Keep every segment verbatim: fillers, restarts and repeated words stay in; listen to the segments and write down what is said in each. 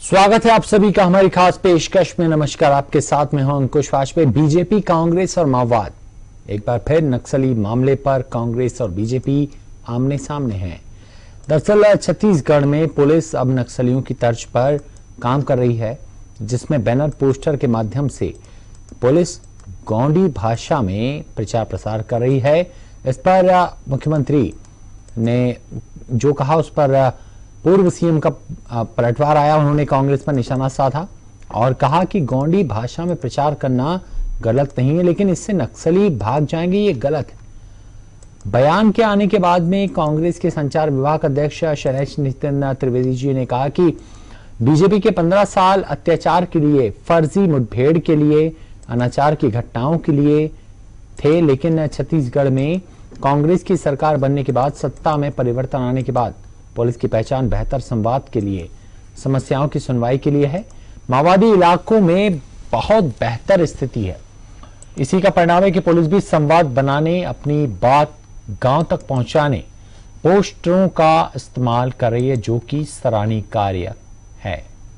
स्वागत है आप सभी का हमारी खास पेशकश में। नमस्कार, आपके साथ में हूं अंकुश वाजपेयी। बीजेपी, कांग्रेस और माओवाद, एक बार फिर नक्सली मामले पर कांग्रेस और बीजेपी आमने सामने हैं। दरअसल छत्तीसगढ़ में पुलिस अब नक्सलियों की तर्ज पर काम कर रही है, जिसमें बैनर पोस्टर के माध्यम से पुलिस गोंडी भाषा में प्रचार प्रसार कर रही है। इस पर मुख्यमंत्री ने जो कहा उस पर पूर्व सीएम का पलटवार आया। उन्होंने कांग्रेस पर निशाना साधा और कहा कि गोंडी भाषा में प्रचार करना गलत नहीं है, लेकिन इससे नक्सली भाग जाएंगे, ये गलत है। बयान के आने के बाद में कांग्रेस के संचार विभाग अध्यक्ष शैलेश नितिन त्रिवेदी जी ने कहा कि बीजेपी के पंद्रह साल अत्याचार के लिए, फर्जी मुठभेड़ के लिए, अनाचार की घटनाओं के लिए थे, लेकिन छत्तीसगढ़ में कांग्रेस की सरकार बनने के बाद, सत्ता में परिवर्तन आने के बाद पुलिस की पहचान बेहतर संवाद के लिए, समस्याओं की सुनवाई के लिए है। माओवादी इलाकों में बहुत बेहतर स्थिति है। इसी का परिणाम है कि पुलिस भी संवाद बनाने, अपनी बात गांव तक पहुंचाने पोस्टरों का इस्तेमाल कर रही है, जो कि सराहनीय कार्य है।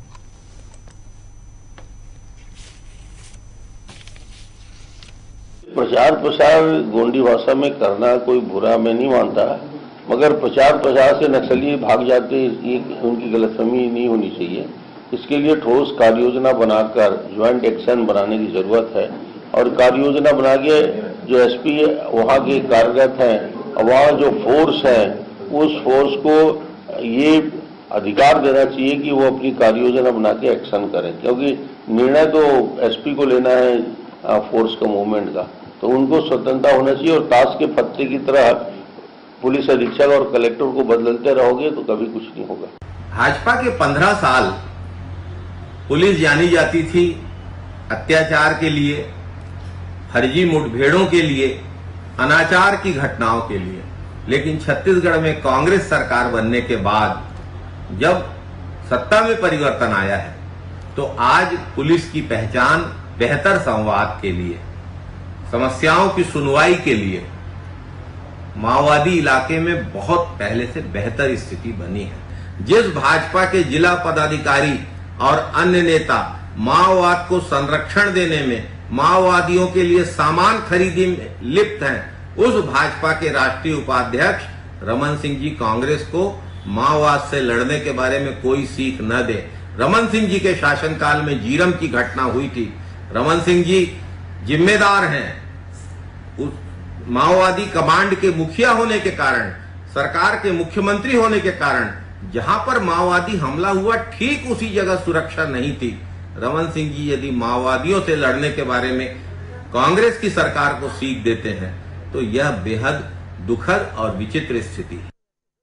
प्रचार प्रसार गोंडी भाषा में करना कोई बुरा मैं नहीं मानता, मगर प्रचार प्रसार से नक्सली भाग जाते, ये उनकी गलतफहमी नहीं होनी चाहिए। इसके लिए ठोस कार्य योजना बनाकर ज्वाइंट एक्शन बनाने की जरूरत है और कार्य योजना बना के जो एसपी वहाँ के कार्यरत हैं और वहाँ जो फोर्स है, उस फोर्स को ये अधिकार देना चाहिए कि वो अपनी कार्य योजना बना के एक्शन करें, क्योंकि निर्णय तो एसपी को लेना है फोर्स का मूवमेंट का, तो उनको स्वतंत्रता होना चाहिए। और ताश के पत्ते की तरह पुलिस अधीक्षक और कलेक्टर को बदलते रहोगे तो कभी कुछ नहीं होगा। भाजपा के पंद्रह साल पुलिस जानी जाती थी अत्याचार के लिए, फर्जी मुठभेड़ों के लिए, अनाचार की घटनाओं के लिए, लेकिन छत्तीसगढ़ में कांग्रेस सरकार बनने के बाद जब सत्ता में परिवर्तन आया है, तो आज पुलिस की पहचान बेहतर संवाद के लिए, समस्याओं की सुनवाई के लिए माओवादी इलाके में बहुत पहले से बेहतर स्थिति बनी है। जिस भाजपा के जिला पदाधिकारी और अन्य नेता माओवाद को संरक्षण देने में, माओवादियों के लिए सामान खरीदी में लिप्त हैं, उस भाजपा के राष्ट्रीय उपाध्यक्ष रमन सिंह जी कांग्रेस को माओवाद से लड़ने के बारे में कोई सीख न दे। रमन सिंह जी के शासनकाल में जीरम की घटना हुई थी। रमन सिंह जी जिम्मेदार हैं। उस माओवादी कमांड के मुखिया होने के कारण, सरकार के मुख्यमंत्री होने के कारण, जहां पर माओवादी हमला हुआ ठीक उसी जगह सुरक्षा नहीं थी। रमन सिंह जी यदि माओवादियों से लड़ने के बारे में कांग्रेस की सरकार को सीख देते हैं, तो यह बेहद दुखद और विचित्र स्थिति है।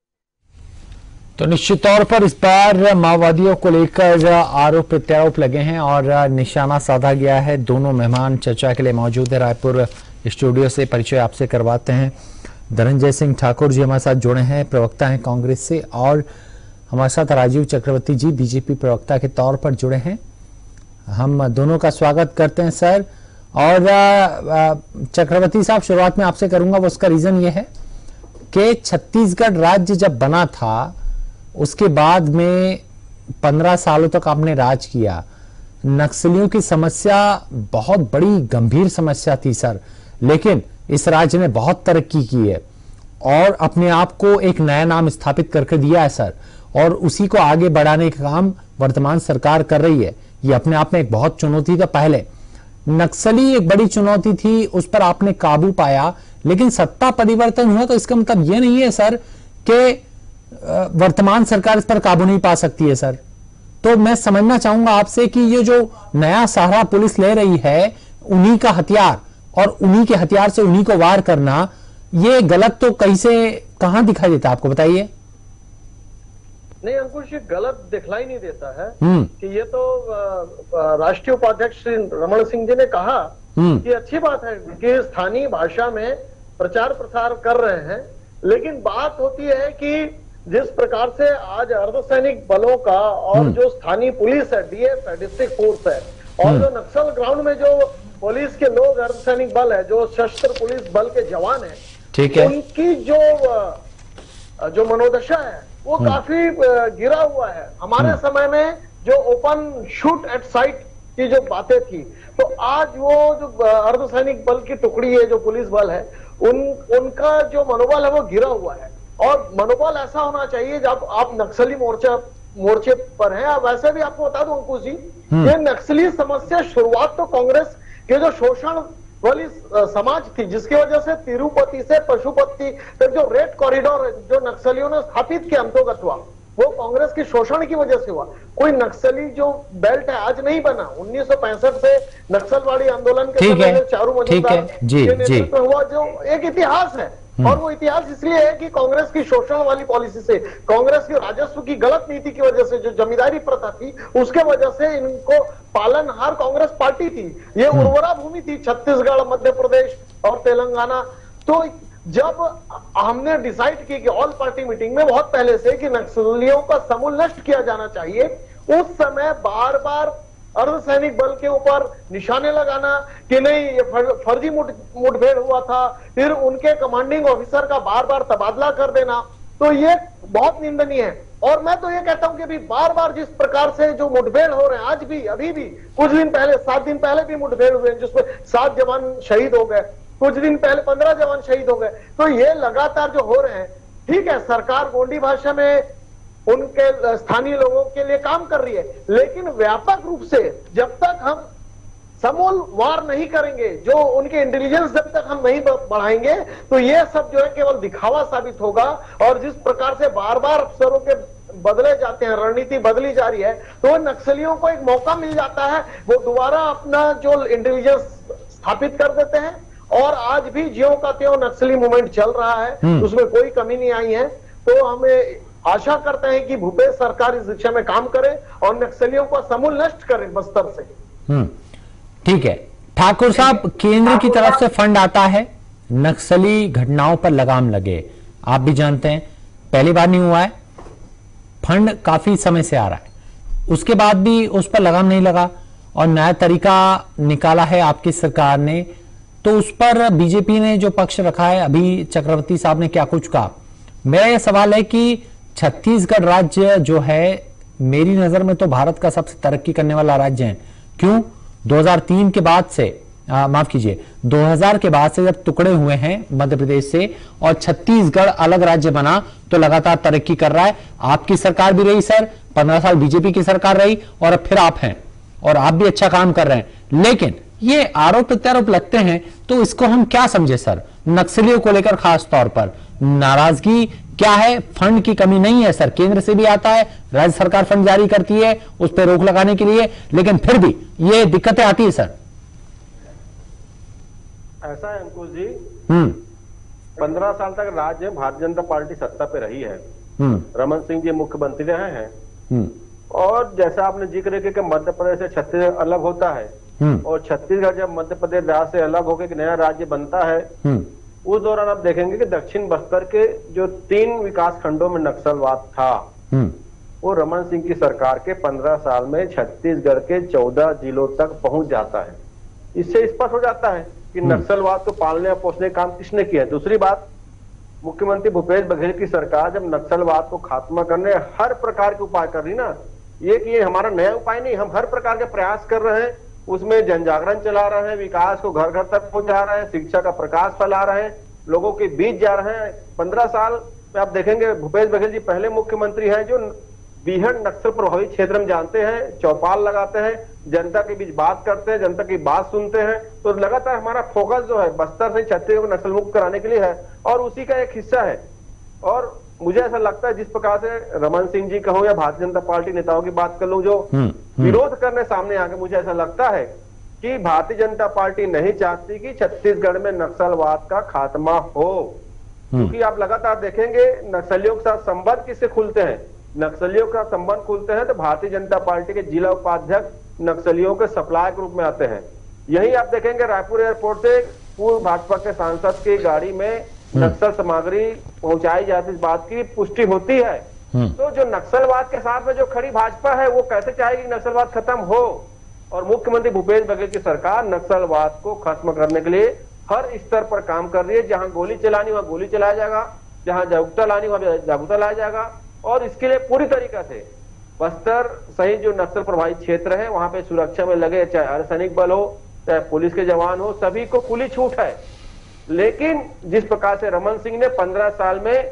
तो निश्चित तौर पर इस बार माओवादियों को लेकर आरोप प्रत्यारोप लगे हैं और निशाना साधा गया है। दोनों मेहमान चर्चा के लिए मौजूद है। रायपुर स्टूडियो से परिचय आपसे करवाते हैं। धनंजय सिंह ठाकुर जी हमारे साथ जुड़े हैं, प्रवक्ता हैं कांग्रेस से, और हमारे साथ राजीव चक्रवर्ती जी बीजेपी प्रवक्ता के तौर पर जुड़े हैं। हम दोनों का स्वागत करते हैं सर। और चक्रवर्ती साहब, शुरुआत में आपसे करूंगा। वो उसका रीजन ये है कि छत्तीसगढ़ राज्य जब बना था, उसके बाद में पंद्रह सालों तक आपने राज किया। नक्सलियों की समस्या बहुत बड़ी गंभीर समस्या थी सर, लेकिन इस राज्य ने बहुत तरक्की की है और अपने आप को एक नया नाम स्थापित करके दिया है सर, और उसी को आगे बढ़ाने का काम वर्तमान सरकार कर रही है। ये अपने आप में एक बहुत चुनौती था। पहले नक्सली एक बड़ी चुनौती थी, उस पर आपने काबू पाया, लेकिन सत्ता परिवर्तन हुआ तो इसका मतलब ये नहीं है सर कि वर्तमान सरकार इस पर काबू नहीं पा सकती है सर। तो मैं समझना चाहूंगा आपसे कि ये जो नया सहारा पुलिस ले रही है, उन्हीं का हथियार और उन्हीं के हथियार से उन्हीं को वार करना, ये गलत तो कैसे, कहां दिखाई देता है आपको, बताइए। नहीं अंकुश, ये गलत दिखलाई नहीं देता है कि ये तो राष्ट्रीय उपाध्यक्ष श्री रमन सिंह जी ने कहा कि अच्छी बात है कि स्थानीय भाषा में प्रचार प्रसार कर रहे हैं, लेकिन बात होती है कि जिस प्रकार से आज अर्धसैनिक बलों का और जो स्थानीय पुलिस है, डीएफ है, डिस्ट्रिक्ट फोर्स है, और जो नक्सल ग्राउंड में जो पुलिस के लोग, अर्धसैनिक बल है, जो सशस्त्र पुलिस बल के जवान है, ठीक है, उनकी जो जो मनोदशा है वो काफी गिरा हुआ है। हमारे समय में जो ओपन शूट एट साइट की जो बातें थी, तो आज वो जो अर्धसैनिक बल की टुकड़ी है, जो पुलिस बल है, उन उनका जो मनोबल है वो गिरा हुआ है। और मनोबल ऐसा होना चाहिए जब आप नक्सली मोर्चा मोर्चे पर हैं। वैसे भी आपको बता दूं अंकुश जी, ये नक्सली समस्या शुरुआत तो कांग्रेस के जो शोषण वाली समाज थी, जिसकी वजह से तिरुपति से पशुपति तक जो रेड कॉरिडोर जो नक्सलियों ने स्थापित किया अंतर्गत हुआ, वो कांग्रेस की शोषण की वजह से हुआ। कोई नक्सली जो बेल्ट है आज नहीं बना, उन्नीस सौ पैंसठ से नक्सलवाड़ी आंदोलन के समय चारू मजूमदार के नेतृत्व में हुआ, जो एक इतिहास है। और वो इतिहास इसलिए है कि कांग्रेस की शोषण वाली पॉलिसी से, कांग्रेस की राजस्व की गलत नीति की वजह से, जो जमींदारी प्रथा थी उसके वजह से इनको पालनहार कांग्रेस पार्टी थी। ये उर्वरा भूमि थी छत्तीसगढ़, मध्य प्रदेश और तेलंगाना। तो जब हमने डिसाइड की कि ऑल पार्टी मीटिंग में बहुत पहले से कि नक्सलियों का समूल नष्ट किया जाना चाहिए, उस समय बार बार अर्धसैनिक बल के ऊपर निशाने लगाना कि नहीं ये फर्जी मुठभेड़ हुआ था, फिर उनके कमांडिंग ऑफिसर का बार बार तबादला कर देना, तो ये बहुत निंदनीय है। और मैं तो ये कहता हूं कि भी बार बार जिस प्रकार से जो मुठभेड़ हो रहे हैं, आज भी, अभी भी, कुछ दिन पहले, सात दिन पहले भी मुठभेड़ हुए जिसमें सात जवान शहीद हो गए, कुछ दिन पहले पंद्रह जवान शहीद हो गए। तो ये लगातार जो हो रहे हैं, ठीक है, सरकार गोंडी भाषा में उनके स्थानीय लोगों के लिए काम कर रही है, लेकिन व्यापक रूप से जब तक हम समूल वार नहीं करेंगे, जो उनके इंटेलिजेंस जब तक हम नहीं बढ़ाएंगे, तो ये सब जो है केवल दिखावा साबित होगा। और जिस प्रकार से बार बार अफसरों के बदले जाते हैं, रणनीति बदली जा रही है, तो नक्सलियों को एक मौका मिल जाता है, वो दोबारा अपना जो इंटेलिजेंस स्थापित कर देते हैं। और आज भी ज्यों का त्यों नक्सली मूवमेंट चल रहा है, उसमें कोई कमी नहीं आई है। तो हमें आशा करते हैं कि भूपेश सरकार इस दिशा में काम करे और नक्सलियों को समूल नष्ट करे बस्तर से। हम्म, ठीक है ठाकुर साहब, केंद्र की तरफ से फंड आता है, नक्सली घटनाओं पर लगाम लगे, आप भी जानते हैं पहली बार नहीं हुआ है, फंड काफी समय से आ रहा है, उसके बाद भी उस पर लगाम नहीं लगा और नया तरीका निकाला है आपकी सरकार ने, तो उस पर बीजेपी ने जो पक्ष रखा है, अभी चक्रवर्ती साहब ने क्या कुछ कहा। मेरा यह सवाल है कि छत्तीसगढ़ राज्य जो है मेरी नजर में तो भारत का सबसे तरक्की करने वाला राज्य है। क्यों? दो हज़ार तीन के बाद से, माफ कीजिए, दो हज़ार के बाद से जब टुकड़े हुए हैं मध्य प्रदेश से और छत्तीसगढ़ अलग राज्य बना, तो लगातार तरक्की कर रहा है। आपकी सरकार भी रही सर, पंद्रह साल बीजेपी की सरकार रही और अब फिर आप हैं और आप भी अच्छा काम कर रहे हैं। लेकिन ये आरोप प्रत्यारोप लगते हैं, तो इसको हम क्या समझे सर? नक्सलियों को लेकर खास तौर पर नाराजगी क्या है? फंड की कमी नहीं है सर, केंद्र से भी आता है, राज्य सरकार फंड जारी करती है उस पर रोक लगाने के लिए, लेकिन फिर भी ये दिक्कतें आती है सर। ऐसा है अंकुश जी, हम्म पंद्रह साल तक राज्य में भारतीय जनता पार्टी सत्ता पे रही है, रमन सिंह जी मुख्यमंत्री रहे हैं। और जैसा आपने जिक्र किया कि मध्य प्रदेश से छत्तीसगढ़ अलग होता है, और छत्तीसगढ़ जब मध्य प्रदेश राज्य से अलग होकर एक नया राज्य बनता है, उस दौरान आप देखेंगे कि दक्षिण बस्तर के जो तीन विकास खंडों में नक्सलवाद था, वो रमन सिंह की सरकार के पंद्रह साल में छत्तीसगढ़ के चौदह जिलों तक पहुंच जाता है। इससे स्पष्ट हो जाता है कि नक्सलवाद को पालने और पोषने का काम किसने किया है। दूसरी बात, मुख्यमंत्री भूपेश बघेल की सरकार जब नक्सलवाद को खात्मा करने हर प्रकार के उपाय कर रही ना, ये कि ये हमारा नया उपाय नहीं, हम हर प्रकार के प्रयास कर रहे हैं, उसमें जन जागरण चला रहे हैं, विकास को घर घर तक पहुंचा रहे हैं, शिक्षा का प्रकाश फैला रहे हैं, लोगों के बीच जा रहे हैं। पंद्रह साल में आप देखेंगे भूपेश बघेल जी पहले मुख्यमंत्री हैं जो बीहड़ नक्सल प्रभावित क्षेत्र में जानते हैं, चौपाल लगाते हैं, जनता के बीच बात करते हैं, जनता की बात सुनते हैं। तो लगातार हमारा फोकस जो है बस्तर से छत्तीसगढ़ को नक्सल मुक्त कराने के लिए है और उसी का एक हिस्सा है। और मुझे ऐसा लगता है जिस प्रकार से रमन सिंह जी कहूं या भारतीय जनता पार्टी नेताओं की बात कर लूं जो विरोध करने सामने आके, मुझे ऐसा लगता है कि भारतीय जनता पार्टी नहीं चाहती कि छत्तीसगढ़ में नक्सलवाद का खात्मा हो, क्योंकि आप लगातार देखेंगे नक्सलियों के साथ संबंध किससे खुलते हैं, नक्सलियों का संबंध खुलते हैं तो भारतीय जनता पार्टी के जिला उपाध्यक्ष नक्सलियों के सप्लाई के रूप में आते हैं। यही आप देखेंगे रायपुर एयरपोर्ट से पूर्व भाजपा के सांसद की गाड़ी में नक्सल सामग्री पहुंचाई जाती, इस बात की पुष्टि होती है। तो जो नक्सलवाद के साथ में जो खड़ी भाजपा है वो कैसे चाहेगी नक्सलवाद खत्म हो, और मुख्यमंत्री भूपेश बघेल की सरकार नक्सलवाद को खत्म करने के लिए हर स्तर पर काम कर रही है। जहां गोली चलानी वहां गोली चलाया जाएगा, जहां जागरूकता लानी वहां जागरूकता लाया जाएगा, और इसके लिए पूरी तरीके से बस्तर सहित जो नक्सल प्रभावित क्षेत्र है वहां पे सुरक्षा में लगे, चाहे अर्धसैनिक बल हो चाहे पुलिस के जवान हो, सभी को खुली छूट है। लेकिन जिस प्रकार से रमन सिंह ने पंद्रह साल में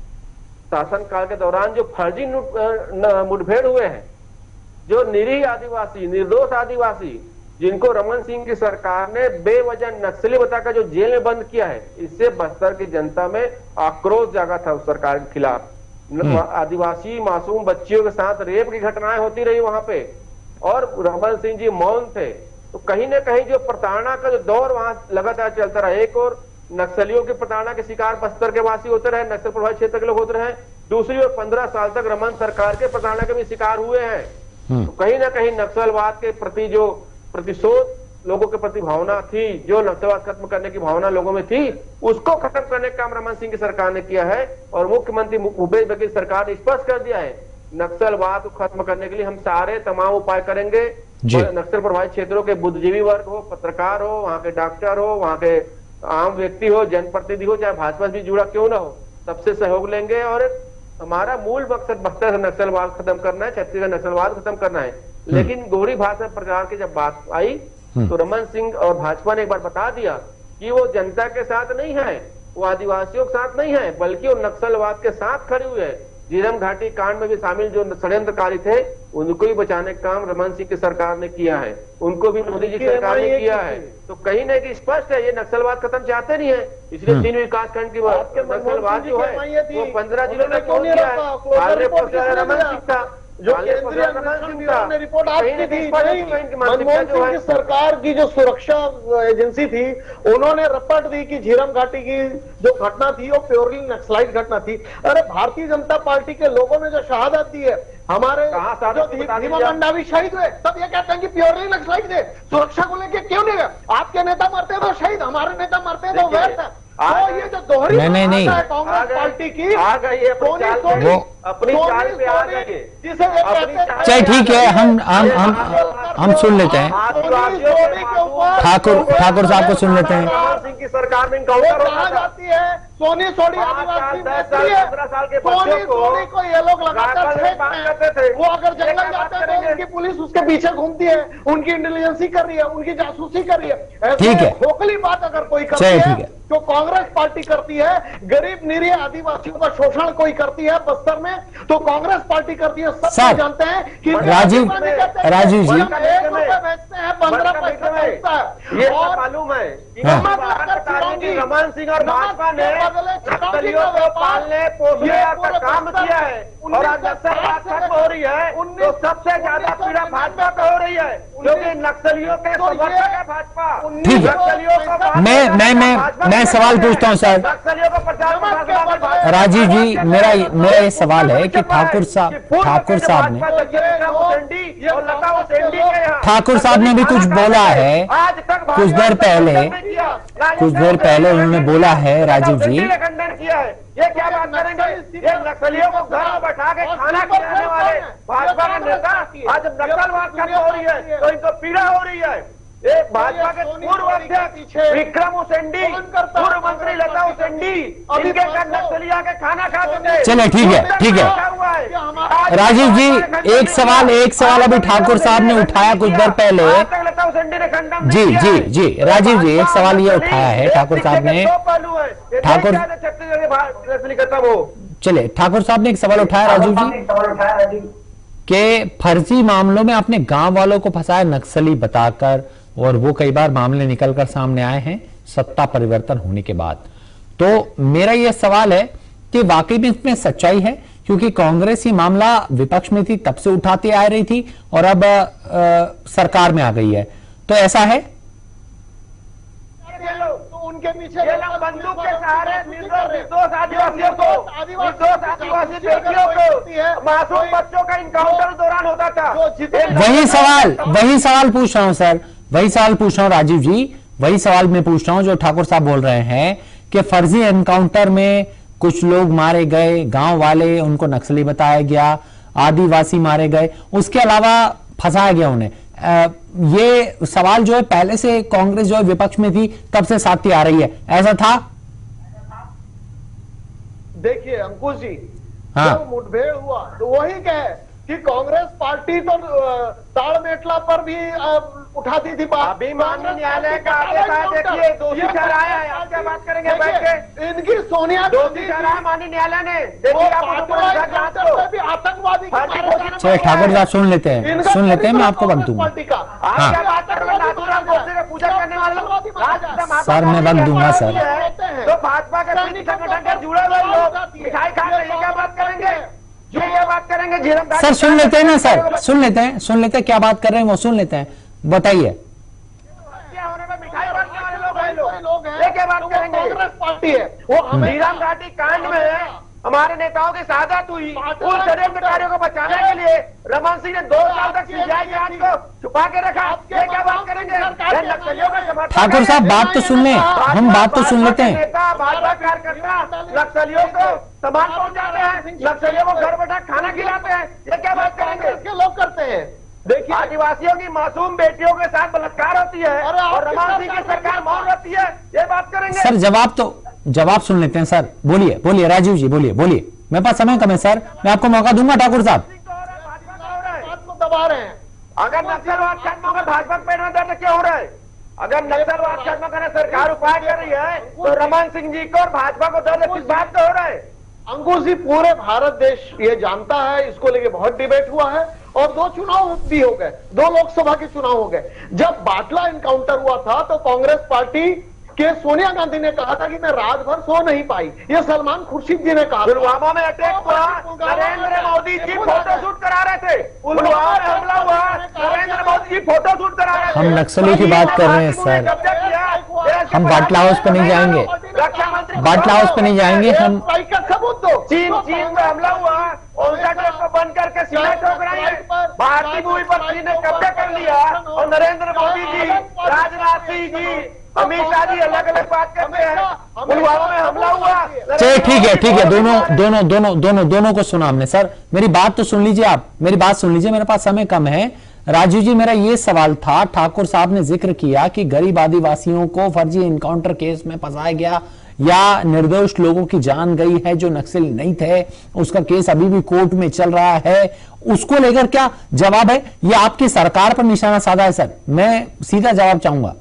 शासनकाल के दौरान जो फर्जी मुठभेड़ हुए हैं, जो निरीह आदिवासी, निर्दोष आदिवासी, जिनको रमन सिंह की सरकार ने बेवजह नक्सली बताकर जो जेल में बंद किया है, इससे बस्तर की जनता में आक्रोश जागा था उस सरकार के खिलाफ। आदिवासी मासूम बच्चियों के साथ रेप की घटनाएं होती रही वहां पे, और रमन सिंह जी मौन थे। तो कहीं ना कहीं जो प्रताड़ना का जो दौर वहां लगातार चलता रहा, एक और नक्सलियों की प्रताड़ना के शिकार बस्तर के वासी होते रहे, नक्सल प्रभावित क्षेत्र के लोग होते रहे, दूसरी ओर पंद्रह साल तक रमन सरकार के प्रताड़ना के भी शिकार हुए हैं। तो कहीं ना कहीं नक्सलवाद के प्रति जो प्रतिशोध लोगों के प्रति भावना थी, जो नक्सलवाद खत्म करने की भावना लोगों में थी, उसको खत्म करने का काम रमन सिंह की सरकार ने किया है। और मुख्यमंत्री भूपेश बघेल सरकार ने स्पष्ट कर दिया है, नक्सलवाद को खत्म करने के लिए हम सारे तमाम उपाय करेंगे। नक्सल प्रभावित क्षेत्रों के बुद्धिजीवी वर्ग हो, पत्रकार हो, वहां के डॉक्टर हो, वहां के आम व्यक्ति हो, जनप्रतिनिधि हो, चाहे भाजपा से भी जुड़ा क्यों ना हो, सबसे सहयोग लेंगे। और हमारा मूल मकसद बस्तर से नक्सलवाद खत्म करना है, छत्तीसगढ़ नक्सलवाद खत्म करना है। लेकिन गोरी भाषा प्रचार की जब बात आई तो रमन सिंह और भाजपा ने एक बार बता दिया कि वो जनता के साथ नहीं है, वो आदिवासियों के साथ नहीं है, बल्कि वो नक्सलवाद के साथ खड़ी हुई है। झीरम घाटी कांड में भी शामिल जो षड्यंत्रकारी थे, उनको भी बचाने का काम रमन सिंह की सरकार ने किया है, उनको भी मोदी जी की सरकार ने किया है। तो कहीं ना कहीं स्पष्ट है ये नक्सलवाद खत्म चाहते नहीं है, इसलिए तीन विकास खंड की नक्सलवाद जो है वो पंद्रह जिलों में पहुंच गया है। रमन सिंह था जो केंद्रीय अन्वेषण ब्यूरो ने रिपोर्ट आपकी थी, मनमोहन सिंह की सरकार की जो सुरक्षा एजेंसी थी, उन्होंने रिपोर्ट दी कि झीरम घाटी की जो घटना थी वो प्योरली नक्सलाइट घटना थी। अरे भारतीय जनता पार्टी के लोगों ने जो शहादत दी है, हमारे जो भीमा मंडावी शहीद हुए, तब ये कहते हैं कि प्योरली नक्सलाइट थे, सुरक्षा को लेके क्यों नहीं गए? आपके नेता मरते तो शहीद, हमारे नेता मरते तो व्यर्थ है। तो ये जो दोहरी नहीं नहीं कांग्रेस पार्टी की आ गई है, वो अपनी चाल पे आ गई, जिसे चल ठीक है, हम हम हम हम सुन लेते हैं ठाकुर ठाकुर साहब को सुन लेते हैं। सिंह की सरकार में इनकाउंटर कहा जाती है, सोनी सोनी आदिवासी पंद्रह साल के बच्चों को को ये लोग लगातार फेंकते थे। वो अगर जंगल जाते हैं तो उनकी पुलिस उसके पीछे घूमती है, उनकी इंटेलिजेंसी कर रही है, उनकी जासूसी कर रही है। ठीक है, खोखली बात अगर कोई करती है तो कांग्रेस पार्टी करती है, गरीब निरीह आदिवासियों का शोषण कोई करती है बस्तर में तो कांग्रेस पार्टी करती है। सब जानते हैं कि राजीव राजीव जी बेचते हैं, पंद्रह पैसा बेचता है, ये मालूम है। रमन सिंह और भाजपा ने नक्सलियों को पालने पोसने का काम किया है, और आज नक्सलवाद खत्म हो रही है तो सबसे ज्यादा पीड़ा भाजपा को हो रही है, क्योंकि नक्सलियों के समर्थक है भाजपा। ठीक है, मैं मैं मैं मैं सवाल पूछता हूं सर। राजीव जी, मेरा मेरा ये सवाल है कि ठाकुर साहब ठाकुर साहब ने ठाकुर साहब ने भी कुछ बोला है, कुछ देर पहले कुछ देर पहले उन्होंने बोला है राजीव जी, खंडन किया है। ये क्या बात करेंगे? ये नक्सलियों को घर में बैठा के खाना खिलाने वाले भाजपा के नेता आज नक्सलवाद खत्म हो रही है तो इनको पीड़ा हो रही है। एक भाजपा के पूर्व अध्यक्ष विक्रम उसेंडी, पूर्व मंत्री लता उसेंडी, इनके घर नक्सलिया के खाना खाते थे। चले ठीक है ठीक है राजीव जी, एक सवाल एक सवाल अभी ठाकुर साहब ने उठाया कुछ देर पहले। लता उसेंडी ने खंडन जी जी जी राजीव जी, एक सवाल ये उठाया है ठाकुर साहब ने, ठाकुर चले ठाकुर साहब ने एक सवाल उठाया राजीव जी के फर्जी मामलों में आपने गांव वालों को फंसाया नक्सली बताकर, और वो कई बार मामले निकलकर सामने आए हैं सत्ता परिवर्तन होने के बाद। तो मेरा यह सवाल है कि वाकई में इसमें सच्चाई है, क्योंकि कांग्रेस ये मामला विपक्ष में थी तब से उठाती आ रही थी और अब आ, सरकार में आ गई है, तो ऐसा है? उनके पीछे बंदूक के सहारे निर्दोष आदिवासियों को, निर्दोष आदिवासी बेटियों को, मासूम बच्चों का इनकाउंटर दौरान होता था। वही सवाल वही सवाल पूछ रहा हूं सर, वही सवाल पूछ रहा हूं राजीव जी, वही सवाल मैं पूछ रहा हूं जो ठाकुर साहब बोल रहे हैं कि फर्जी एनकाउंटर में कुछ लोग मारे गए, गांव वाले उनको नक्सली बताया गया, आदिवासी मारे गए, उसके अलावा फंसाया गया उन्हें। आ, ये सवाल जो है पहले से कांग्रेस जो है विपक्ष में थी तब से साथी आ रही है, ऐसा था? देखिए अंकुश जी, हाँ। जब मुठभेड़ हुआ तो वही कहे कि कांग्रेस पार्टी तो ताड़मेटला पर भी उठाती थी बात। अभी माननीय न्यायालय का आदेश आया, देखिए दोषी ठहराया है, आप क्या बात करेंगे बैठ के? इनकी सोनिया दोषी ठहराया माननीय न्यायालय ने, देखिए आतंकवादी। चलिए ठाकुर साहब सुन लेते हैं, सुन लेते हैं, मैं आपको वक्त दूंगा। आप क्या बात करेंगे? नाथूराम गोडसे का पूजा करने वाले लोग सर मैं वक्त दूंगा सर। तो भाजपा के संगठन से जुड़े हुए लोग मिठाई खा रहे हैं, क्या बात करेंगे? जो क्या बात करेंगे? सर सुन लेते हैं ना सर, सुन लेते हैं, सुन लेते हैं क्या बात कर रहे हैं वो सुन लेते हैं, बताइए। मिठाई बांटने वाले लोग हैं, लोग हैं, ये क्या बात करेंगे? कांग्रेस पार्टी है वो। मीराम घाटी कांड में हमारे नेताओं की शहादत हुई, उन षड्यंत्रकारियों को बचाने के लिए रमन सिंह ने दो साल तक सीबीआई जांच को छुपा के रखा, ये क्या बात करेंगे? नक्सलियों का समर्थन। ठाकुर साहब बात तो सुन लें, हम बात तो सुन लेते हैं। नेता भाजपा कार्यकर्ता नक्सलियों को सामान पहुंचाते हैं, नक्सलियों को घर बैठा खाना खिलाते हैं, ये क्या बात करेंगे? इसके लोग करते हैं। देखिए आदिवासियों की मासूम बेटियों के साथ बलात्कार होती है और रमन सिंह की सरकार मौन रहती है, ये बात करेंगे? सर जवाब तो जवाब सुन लेते हैं सर, बोलिए बोलिए राजीव जी बोलिए बोलिए, मेरे पास समय कम है सर, मैं आपको मौका दूंगा ठाकुर साहब। दबा रहे हैं। अगर नक्सलवाद खत्म होगा भाजपा पेट में दर्द क्यों हो रहा है? अगर नक्सलवाद खत्म करने सरकार उपाय कर रही है तो रमन सिंह जी को और भाजपा को दर्द किस बात का हो रहा है? अंकुश जी पूरे भारत देश ये जानता है, इसको लेके बहुत डिबेट हुआ है और दो चुनाव भी हो गए, दो लोकसभा के चुनाव हो गए। जब बाटला इनकाउंटर हुआ था तो कांग्रेस पार्टी के सोनिया गांधी ने कहा था कि मैं रात भर सो नहीं पाई, ये सलमान खुर्शीद जी ने कहा। पुलवामा में अटैक हुआ, नरेंद्र मोदी जी फोटो शूट करा रहे थे। पुलवामा में हमला हुआ, नरेंद्र मोदी जी फोटो शूट करा रहे थे। हम नक्सलियों की बात कर रहे हैं सर, हम बाटला हाउस पे नहीं जाएंगे, बाटला हाउस पे नहीं जाएंगे हम। सबूत दो। चीन चीन में हमला हुआ, उनका ट्रक को बंद करके सीधा ठोक रहे हैं। भारतीय भूमि पर चीन ने कब्जा कर लिया और नरेंद्र मोदी जी, राजनाथ सिंह जी, अमित शाह जी अलग अलग बात करते हैं। पुलवामा में हमला हुआ। चलिए ठीक है ठीक है, दोनों दोनों दोनों दोनों दोनों को सुना हमने। सर मेरी बात तो सुन लीजिए, आप मेरी बात सुन लीजिए, मेरे पास समय कम है। राजीव जी मेरा ये सवाल था, ठाकुर साहब ने जिक्र किया कि गरीब आदिवासियों को फर्जी इनकाउंटर केस में फंसाया गया या निर्दोष लोगों की जान गई है जो नक्सली नहीं थे, उसका केस अभी भी कोर्ट में चल रहा है, उसको लेकर क्या जवाब है? ये आपकी सरकार पर निशाना साधा है सर, मैं सीधा जवाब चाहूंगा।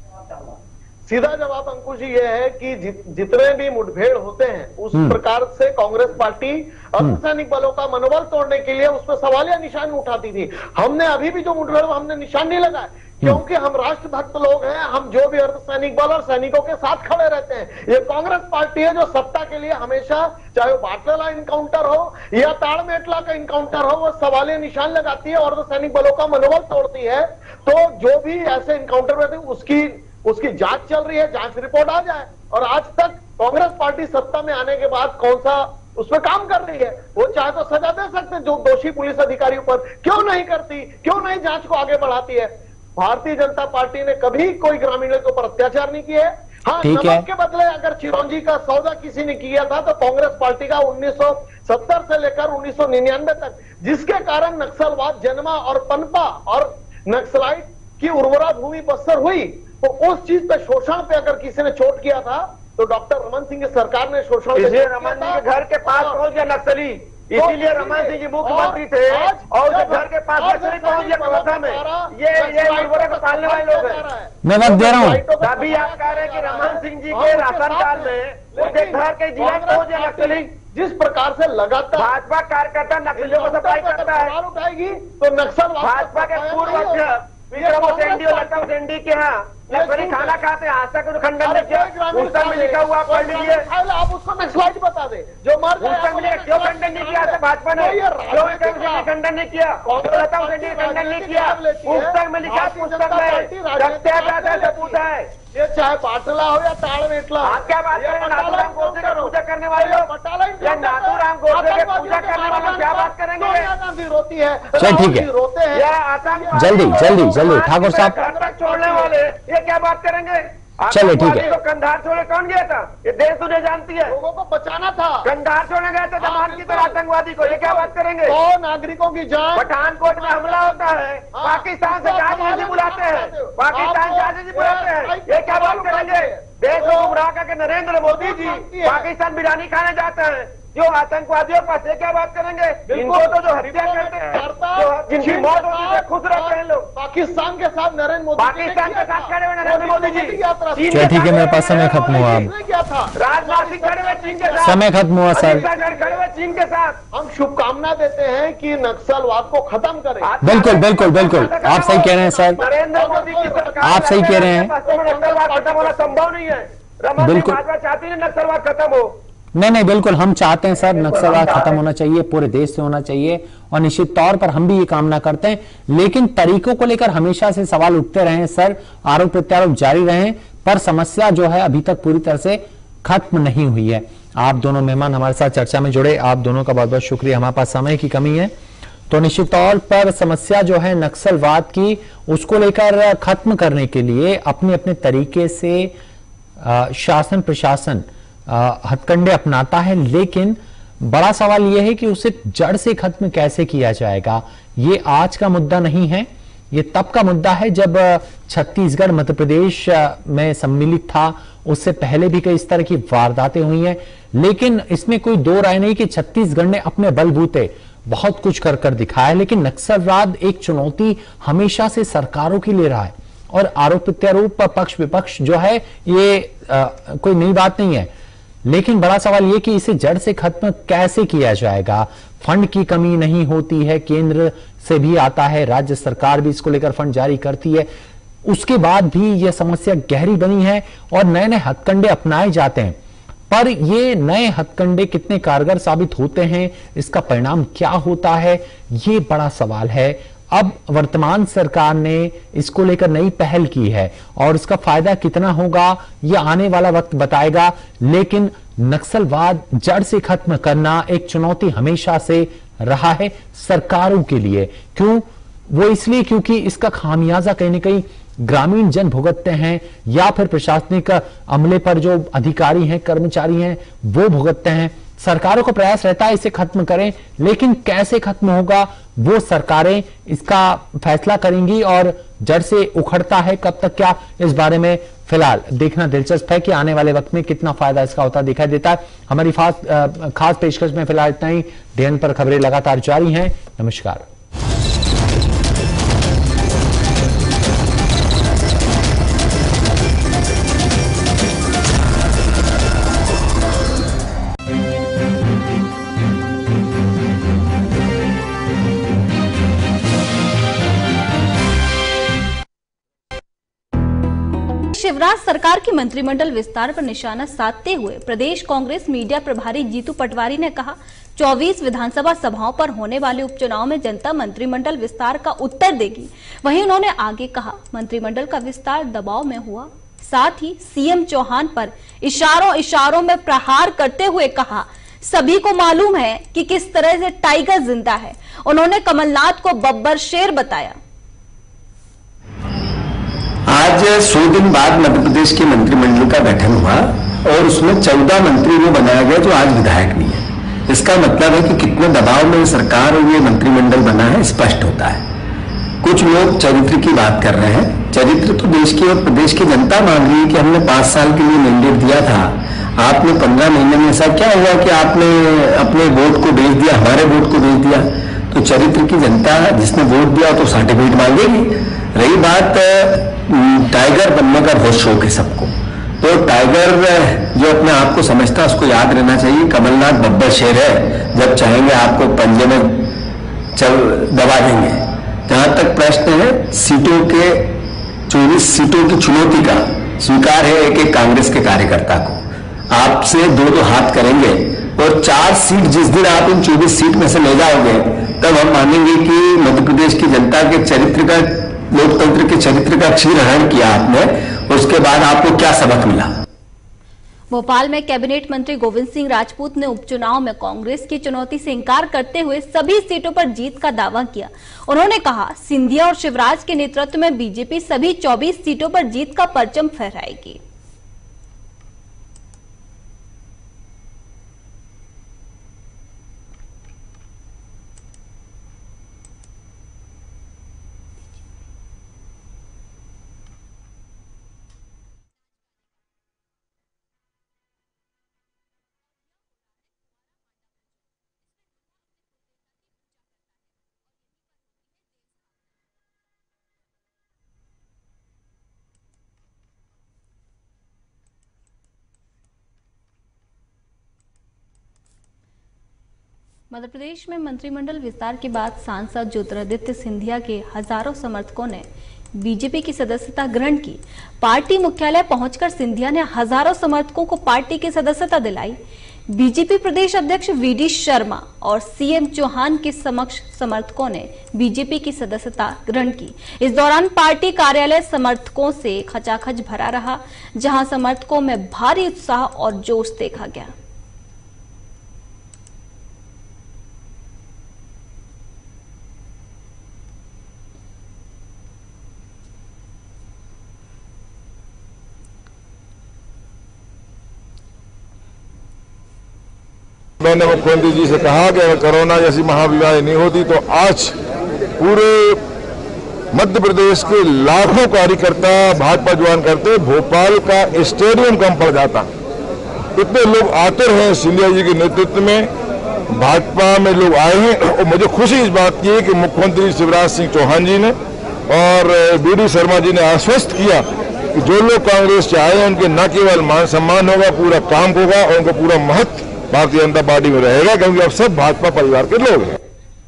सीधा जवाब अंकुश जी ये है कि जि, जितने भी मुठभेड़ होते हैं उस प्रकार से कांग्रेस पार्टी अर्धसैनिक बलों का मनोबल तोड़ने के लिए उस पर सवालिया निशान उठाती थी। हमने अभी भी जो मुठभेड़ हमने निशान नहीं लगाया, क्योंकि हम राष्ट्रभक्त लोग हैं, हम जो भी अर्धसैनिक बल और सैनिकों के साथ खड़े रहते हैं। ये कांग्रेस पार्टी है जो सत्ता के लिए हमेशा, चाहे वो बाटला इनकाउंटर हो या ताड़मेटला का इनकाउंटर हो, वो सवालिया निशान लगाती है और अर्धसैनिक बलों का मनोबल तोड़ती है। तो जो भी ऐसे इनकाउंटर में उसकी उसकी जांच चल रही है, जांच रिपोर्ट आ जाए। और आज तक कांग्रेस पार्टी सत्ता में आने के बाद कौन सा उस पर काम कर रही है? वो चाहे तो सजा दे सकते हैं जो दोषी पुलिस अधिकारियों पर, क्यों नहीं करती, क्यों नहीं जांच को आगे बढ़ाती है? भारतीय जनता पार्टी ने कभी कोई ग्रामीणों के ऊपर अत्याचार नहीं किए। हाँ, नमक के बदले अगर चिरौंजी का सौदा किसी ने किया था तो कांग्रेस पार्टी का उन्नीस सौ सत्तर से लेकर उन्नीस सौ निन्यानवे तक, जिसके कारण नक्सलवाद जन्मा और पनपा और नक्सलाइट की उर्वरा भूमि बस्तर हुई। तो उस चीज पे, शोषण पे अगर किसी ने चोट किया था तो डॉक्टर रमन सिंह की सरकार ने शोषण, इसलिए रमन सिंह के घर के पास पहुंच गया नक्सली, इसीलिए रमन सिंह जी मुख्यमंत्री थे और उसके घर के पास नक्सली पहुंच गया कवर्धा में। ये ये उर्वरक पालने वाले लोग हैं। मैं वक्त दे रहा हूँ। तभी आप कह रहे हैं कि रमन सिंह जी के राशन कार्ड में उनके घर के जिला पहुंच गया नक्सली। जिस प्रकार से लगातार भाजपा कार्यकर्ता नक्सलियों को सप्लाई करता है, उठाएगी तो नक्सल भाजपा के पूर्व अध्यक्ष विक्रम सेंडी और लता सेंडी के यहाँ नक्सली खाना खाते हैं, आज तक खंडन नहीं किया। पुस्तक में लिखा हुआ पढ़ लीजिए, आप उसको नक्सलाइट बता दे जो मर पुस्तक में क्यों खंडन नहीं किया भाजपा ने? क्यों खंडन नहीं किया? लता सेंडी खंडन नहीं किया? पुस्तक में लिखा, पुस्तक में सत्याग्रह सबूत है। ये चाहे बाटला हो या ताड़मेटला। आप क्या बात करें? नाथूराम गोडसे का पूजा करने वाले लोग या नाथूराम गोडसे के पूजा करने वाले लोग क्या बात करेंगे? गांधी रोती है, चल ठीक है, रोते हैं या आतंक जल्दी जल्दी जल्दी ठाकुर साहब छोड़ने वाले ये क्या बात करेंगे? चलिए ठीक है। तो कंधार छोड़े कौन गया था? ये देश तुझे जानती है, लोगों को बचाना था। कंधार छोड़ने गए थे जमान की तरह आतंकवादी को, ये क्या बात करेंगे? तो नागरिकों की जान। पठानकोट में हमला होता है, पाकिस्तान से जहाज बुलाते हैं, पाकिस्तान जहाज बुलाते हैं, ये क्या बात करेंगे? देश को गुमराह करके नरेंद्र मोदी जी पाकिस्तान बिरयानी खाने जाते हैं, जो आतंकवादियों पास से क्या बात करेंगे? इनको तो जो हत्या करते हैं, जिनकी मौत होती है, खुश रहते हैं लोग। पाकिस्तान के साथ नरेंद्र मोदी पाकिस्तान के साथ खड़े हुए नरेंद्र मोदी जी, चलिए ठीक है, मेरे पास समय खत्म हुआ। राजनाथ सिंह खड़े हुए चीन के साथ, समय खत्म हुआ सर। खड़े हुए चीन के साथ। हम शुभकामना देते हैं कि नक्सलवाद को खत्म करें। बिल्कुल बिल्कुल बिल्कुल, आप सही कह रहे हैं सर, नरेंद्र मोदी की सरकार, आप सही कह रहे हैं। नक्सलवाद खत्म होना संभव नहीं है। रमन सिंह भाजपा चाहती है नक्सलवाद खत्म हो। नहीं नहीं, बिल्कुल हम चाहते हैं सर, नक्सलवाद खत्म होना चाहिए, पूरे देश से होना चाहिए, और निश्चित तौर पर हम भी ये कामना करते हैं। लेकिन तरीकों को लेकर हमेशा से सवाल उठते रहे हैं सर, आरोप प्रत्यारोप जारी रहे, पर समस्या जो है अभी तक पूरी तरह से खत्म नहीं हुई है। आप दोनों मेहमान हमारे साथ चर्चा में जुड़े, आप दोनों का बहुत बहुत शुक्रिया। हमारे पास समय की कमी है, तो निश्चित तौर पर समस्या जो है नक्सलवाद की, उसको लेकर खत्म करने के लिए अपने अपने तरीके से आ, शासन प्रशासन हथकंडे अपनाता है, लेकिन बड़ा सवाल यह है कि उसे जड़ से खत्म कैसे किया जाएगा। ये आज का मुद्दा नहीं है, ये तब का मुद्दा है जब छत्तीसगढ़ मध्य प्रदेश में सम्मिलित था, उससे पहले भी कई इस तरह की वारदातें हुई हैं। लेकिन इसमें कोई दो राय नहीं कि छत्तीसगढ़ ने अपने बलबूते बहुत कुछ कर कर दिखाया है, लेकिन नक्सलवाद एक चुनौती हमेशा से सरकारों की ले रहा है, और आरोप प्रत्यारोप पक्ष विपक्ष जो है ये आ, कोई नई बात नहीं है। लेकिन बड़ा सवाल यह कि इसे जड़ से खत्म कैसे किया जाएगा। फंड की कमी नहीं होती है, केंद्र से भी आता है, राज्य सरकार भी इसको लेकर फंड जारी करती है, उसके बाद भी यह समस्या गहरी बनी है और नए नए हथकंडे अपनाए जाते हैं। पर ये नए हथकंडे कितने कारगर साबित होते हैं, इसका परिणाम क्या होता है, ये बड़ा सवाल है। अब वर्तमान सरकार ने इसको लेकर नई पहल की है और इसका फायदा कितना होगा ये आने वाला वक्त बताएगा। लेकिन नक्सलवाद जड़ से खत्म करना एक चुनौती हमेशा से रहा है सरकारों के लिए। क्यों? वो इसलिए क्योंकि इसका खामियाजा कहीं ना कहीं ग्रामीण जन भुगतते हैं, या फिर प्रशासनिक अमले पर जो अधिकारी हैं, कर्मचारी हैं, वो भुगतते हैं। सरकारों का प्रयास रहता है इसे खत्म करें, लेकिन कैसे खत्म होगा वो सरकारें इसका फैसला करेंगी, और जड़ से उखड़ता है कब तक क्या, इस बारे में फिलहाल देखना दिलचस्प है कि आने वाले वक्त में कितना फायदा इसका होता दिखाई देता है। हमारी खास खास पेशकश में फिलहाल इतना ही। डीएन पर खबरें लगातार जारी हैं। नमस्कार। शिवराज सरकार की मंत्रिमंडल विस्तार पर निशाना साधते हुए प्रदेश कांग्रेस मीडिया प्रभारी जीतू पटवारी ने कहा, चौबीस विधानसभा सभाओं पर होने वाले उपचुनाव में जनता मंत्रिमंडल विस्तार का उत्तर देगी। वहीं उन्होंने आगे कहा, मंत्रिमंडल का विस्तार दबाव में हुआ। साथ ही सीएम चौहान पर इशारों इशारों में प्रहार करते हुए कहा, सभी को मालूम है कि किस तरह से टाइगर जिंदा है। उन्होंने कमलनाथ को बब्बर शेर बताया। आज सौ दिन बाद मध्य प्रदेश के मंत्रिमंडल का गठन हुआ और उसमें चौदह मंत्री वो बनाया गया जो आज विधायक नहीं है। इसका मतलब है कि कितने दबाव में सरकार और ये मंत्रिमंडल बना है स्पष्ट होता है। कुछ लोग चरित्र की बात कर रहे हैं। चरित्र तो देश की और प्रदेश की जनता मांग रही है कि हमने पांच साल के लिए मैंडेट दिया था, आपने पंद्रह महीने में ऐसा क्या हुआ कि आपने अपने वोट को बेच दिया, हमारे वोट को बेच दिया। तो चरित्र की जनता जिसने वोट दिया तो सर्टिफिकेट मांगेगी। रही बात टाइगर बनने का बहुत शौक है सबको, तो टाइगर जो अपने आप को समझता है उसको याद रहना चाहिए कमलनाथ बब्बर शेर है, जब चाहेंगे आपको पंजे में चल दबा देंगे। जहां तक प्रश्न है सीटों के, चौबीस सीटों की चुनौती का स्वीकार है एक एक कांग्रेस के कार्यकर्ता को। आपसे दो दो हाथ करेंगे और चार सीट जिस दिन आप इन चौबीस सीट में से ले जाओगे तब हम मानेंगे कि मध्य प्रदेश की जनता के चरित्र का, लोकतंत्र के चरित्र का क्षीणहरण किया आपने, उसके बाद आपको क्या सबक मिला। भोपाल में कैबिनेट मंत्री गोविंद सिंह राजपूत ने उपचुनाव में कांग्रेस की चुनौती से इंकार करते हुए सभी सीटों पर जीत का दावा किया। उन्होंने कहा, सिंधिया और शिवराज के नेतृत्व में बीजेपी सभी चौबीस सीटों पर जीत का परचम फहराएगी। मध्य प्रदेश में मंत्रिमंडल विस्तार के बाद सांसद ज्योतिरादित्य सिंधिया के हजारों समर्थकों ने बीजेपी की सदस्यता ग्रहण की। पार्टी मुख्यालय पहुंचकर सिंधिया ने हजारों समर्थकों को पार्टी की सदस्यता दिलाई। बीजेपी प्रदेश अध्यक्ष वी डी शर्मा और सीएम चौहान के समक्ष समर्थकों ने बीजेपी की सदस्यता ग्रहण की। इस दौरान पार्टी कार्यालय समर्थकों से खचाखच भरा रहा, जहां समर्थकों में भारी उत्साह और जोश देखा गया। मैंने मुख्यमंत्री जी से कहा कि अगर कोरोना जैसी महामारी नहीं होती तो आज पूरे मध्य प्रदेश के लाखों कार्यकर्ता भाजपा ज्वाइन करते, भोपाल का स्टेडियम कम पड़ जाता। इतने लोग आते रहे सिंधिया जी के नेतृत्व में, भाजपा में लोग आए हैं और मुझे खुशी इस बात की है कि मुख्यमंत्री शिवराज सिंह चौहान जी ने और वी डी शर्मा जी ने आश्वस्त किया कि जो लोग कांग्रेस से आए हैं उनके न केवल मान सम्मान होगा, पूरा काम होगा और उनका पूरा महत्व भारतीय जनता पार्टी में रहेगा, क्योंकि अब सब भाजपा परिवार के लोग हैं।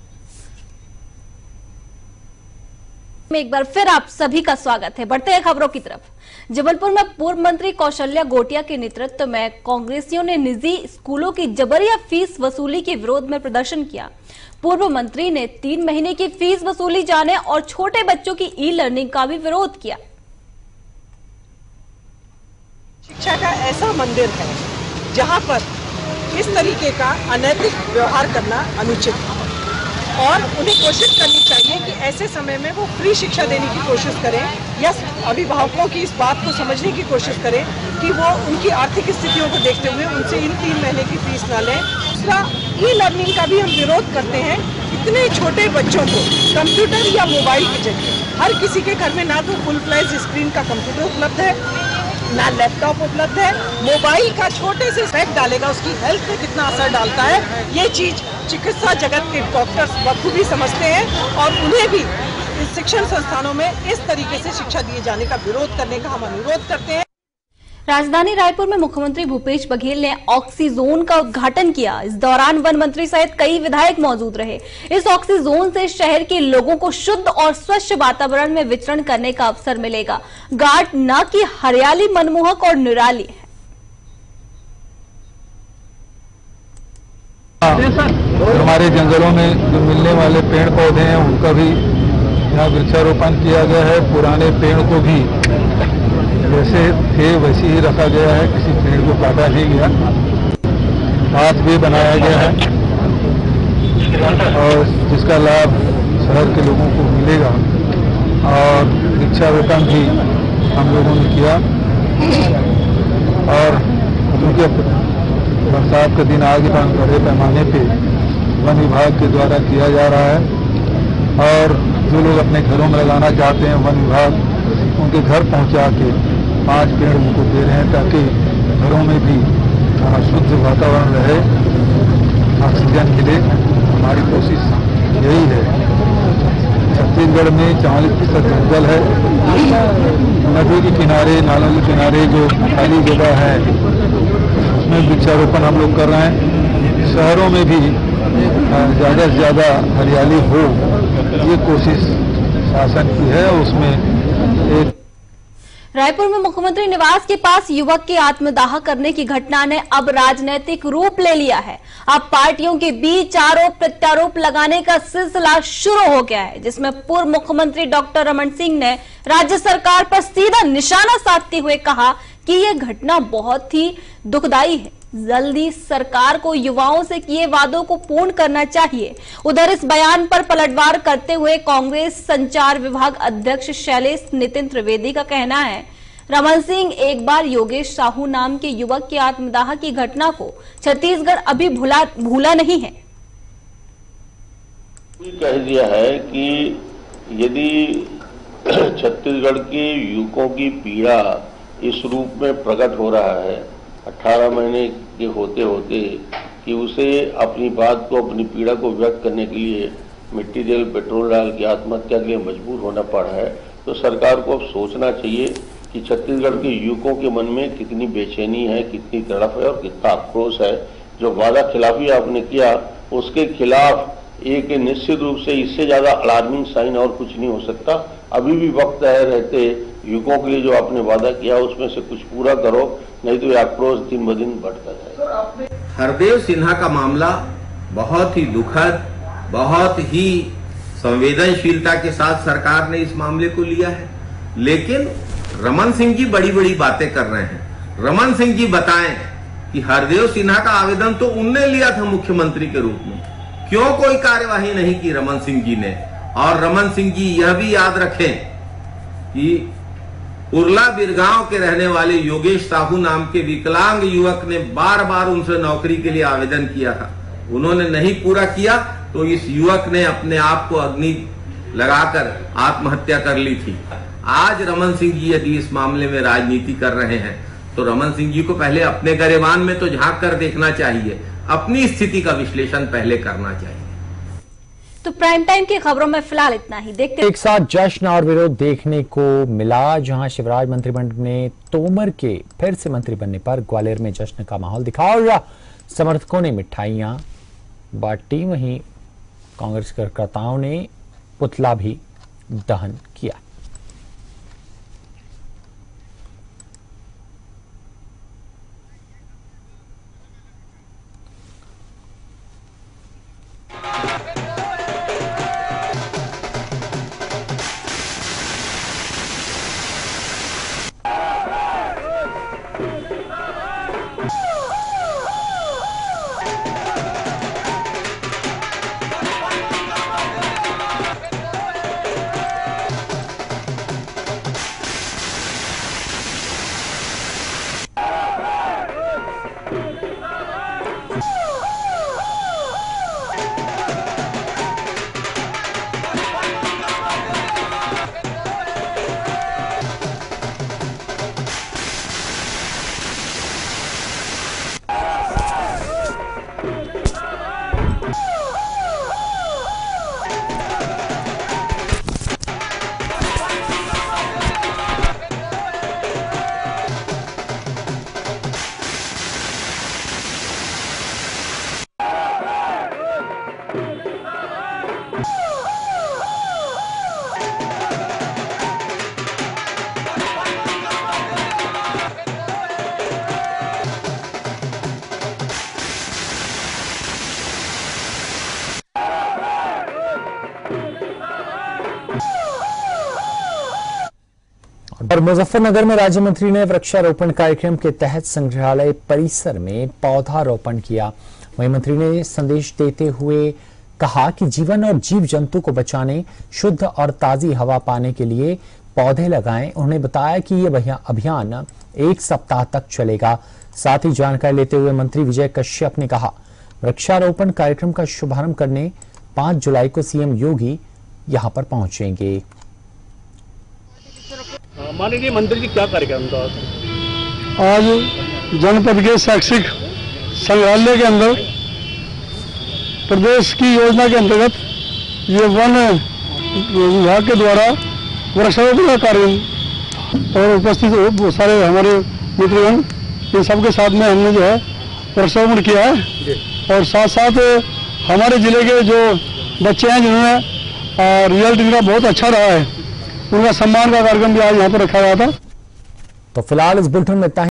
एक बार फिर आप सभी का स्वागत है। बढ़ते हैं खबरों की तरफ। जबलपुर में पूर्व मंत्री कौशल्या गोटिया के नेतृत्व में कांग्रेसियों ने निजी स्कूलों की जबरिया फीस वसूली के विरोध में प्रदर्शन किया। पूर्व मंत्री ने तीन महीने की फीस वसूली जाने और छोटे बच्चों की ई लर्निंग का भी विरोध किया। शिक्षा का ऐसा मंदिर है जहां पर इस तरीके का अनैतिक व्यवहार करना अनुचित है और उन्हें कोशिश करनी चाहिए कि ऐसे समय में वो फ्री शिक्षा देने की कोशिश करें या अभिभावकों की इस बात को समझने की कोशिश करें कि वो उनकी आर्थिक स्थितियों को देखते हुए उनसे इन तीन महीने की फीस ना लें। दूसरा, ई लर्निंग का भी हम विरोध करते हैं। इतने छोटे बच्चों को कंप्यूटर या मोबाइल के जरिए, हर किसी के घर में ना तो फुल फ्लैश स्क्रीन का कंप्यूटर उपलब्ध है, ना लैपटॉप उपलब्ध है। मोबाइल का छोटे से इफेक्ट डालेगा, उसकी हेल्थ पे कितना असर डालता है, ये चीज चिकित्सा जगत के डॉक्टर्स बखूबी समझते हैं और उन्हें भी शिक्षण संस्थानों में इस तरीके से शिक्षा दिए जाने का विरोध करने का हम अनुरोध करते हैं। राजधानी रायपुर में मुख्यमंत्री भूपेश बघेल ने ऑक्सीजोन का उद्घाटन किया। इस दौरान वन मंत्री सहित कई विधायक मौजूद रहे। इस ऑक्सीजोन से शहर के लोगों को शुद्ध और स्वच्छ वातावरण में विचरण करने का अवसर मिलेगा। घाट न कि हरियाली मनमोहक और निराली है। हमारे जंगलों में जो मिलने वाले पेड़ पौधे हैं उनका भी यहाँ वृक्षारोपण किया गया है। पुराने पेड़ को भी जैसे थे वैसे ही रखा गया है, किसी पेड़ को काटा नहीं गया। हाथ भी बनाया गया है और जिसका लाभ शहर के लोगों को मिलेगा। और वृक्षारोपण भी हम लोगों ने किया और क्योंकि बरसात का दिन आगे बड़े पैमाने पे वन विभाग के द्वारा किया जा रहा है और जो लोग अपने घरों में लगाना चाहते हैं वन विभाग उनके घर पहुंचा के पांच पेड़ उनको दे रहे हैं ताकि घरों में भी शुद्ध वातावरण रहे, ऑक्सीजन मिले। हमारी कोशिश यही है। छत्तीसगढ़ में चालीस फीसद जंगल है। नदी के किनारे, नालों के किनारे जो खाली जगह है उसमें वृक्षारोपण हम लोग कर रहे हैं। शहरों में भी ज़्यादा से ज़्यादा हरियाली हो, ये कोशिश शासन की है। उसमें एक रायपुर में मुख्यमंत्री निवास के पास युवक के आत्मदाह करने की घटना ने अब राजनीतिक रूप ले लिया है। अब पार्टियों के बीच आरोप प्रत्यारोप लगाने का सिलसिला शुरू हो गया है, जिसमें पूर्व मुख्यमंत्री डॉक्टर रमन सिंह ने राज्य सरकार पर सीधा निशाना साधते हुए कहा कि यह घटना बहुत ही दुखदायी है। जल्दी सरकार को युवाओं से किए वादों को पूर्ण करना चाहिए। उधर इस बयान पर पलटवार करते हुए कांग्रेस संचार विभाग अध्यक्ष शैलेश नितिन त्रिवेदी का कहना है, रमन सिंह एक बार योगेश साहू नाम के युवक के आत्मदाह की घटना को छत्तीसगढ़ अभी भूला भूला नहीं है। कह दिया है कि यदि छत्तीसगढ़ के युवकों की पीड़ा इस रूप में प्रकट हो रहा है अठारह महीने के होते होते कि उसे अपनी बात को, अपनी पीड़ा को व्यक्त करने के लिए मिट्टी तेल पेट्रोल डाल के आत्महत्या के लिए मजबूर होना पड़ा है, तो सरकार को अब सोचना चाहिए कि छत्तीसगढ़ के युवकों के मन में कितनी बेचैनी है, कितनी तड़प है और कितना आक्रोश है। जो वादा खिलाफी आपने किया उसके खिलाफ एक निश्चित रूप से इससे ज्यादा अलार्मिंग साइन और कुछ नहीं हो सकता। अभी भी वक्त है, रहते युगों के लिए जो आपने वादा किया उसमें से कुछ पूरा करो, नहीं तो ये आक्रोश दिन ब दिन बढ़ता जाएगा। हरदेव सिन्हा का मामला बहुत ही दुखद, बहुत ही संवेदनशीलता के साथ सरकार ने इस मामले को लिया है, लेकिन रमन सिंह जी बड़ी बड़ी बातें कर रहे हैं। रमन सिंह जी बताएं कि हरदेव सिन्हा का आवेदन तो उनने लिया था मुख्यमंत्री के रूप में, क्यों कोई कार्यवाही नहीं की रमन सिंह जी ने। और रमन सिंह जी यह भी याद रखें कि उरला बिरगांव के रहने वाले योगेश साहू नाम के विकलांग युवक ने बार बार उनसे नौकरी के लिए आवेदन किया था, उन्होंने नहीं पूरा किया तो इस युवक ने अपने आप को अग्नि लगाकर आत्महत्या कर ली थी। आज रमन सिंह जी यदि इस मामले में राजनीति कर रहे हैं तो रमन सिंह जी को पहले अपने गरेबान में तो झांक कर देखना चाहिए, अपनी स्थिति का विश्लेषण पहले करना चाहिए। तो प्राइम टाइम की खबरों में फिलहाल इतना ही। देखते एक साथ जश्न और विरोध देखने को मिला, जहां शिवराज मंत्रिमंडल ने तोमर के फिर से मंत्री बनने पर ग्वालियर में जश्न का माहौल दिखा और समर्थकों ने मिठाइयां बांटी, वहीं कांग्रेस कार्यकर्ताओं ने पुतला भी दहन किया। और मुजफ्फरनगर में राज्य मंत्री ने वृक्षारोपण कार्यक्रम के तहत संग्रहालय परिसर में पौधारोपण किया। वहीं मंत्री ने संदेश देते हुए कहा कि जीवन और जीव जंतु को बचाने, शुद्ध और ताजी हवा पाने के लिए पौधे लगाएं। उन्होंने बताया कि यह अभियान एक सप्ताह तक चलेगा। साथ ही जानकारी लेते हुए मंत्री विजय कश्यप ने कहा, वृक्षारोपण कार्यक्रम का शुभारंभ करने पांच जुलाई को सीएम योगी यहां पर पहुंचेंगे। माननीय मंत्री जी, क्या कार्यक्रम था आज? जनपद के शैक्षिक संग्रहालय के अंदर प्रदेश की योजना के अंतर्गत ये वन विभाग के द्वारा वृक्षारोपण का कार्यक्रम और उपस्थित बहुत सारे हमारे मित्रगण, इन सबके साथ में हमने जो है वृक्षारोपण किया है। और साथ साथ हमारे जिले के जो बच्चे हैं जिन्होंने रिजल्ट इनका बहुत अच्छा रहा है, उनका सम्मान का कार्यक्रम भी आज यहाँ पर रखा गया था। तो फिलहाल इस बुलेटिन में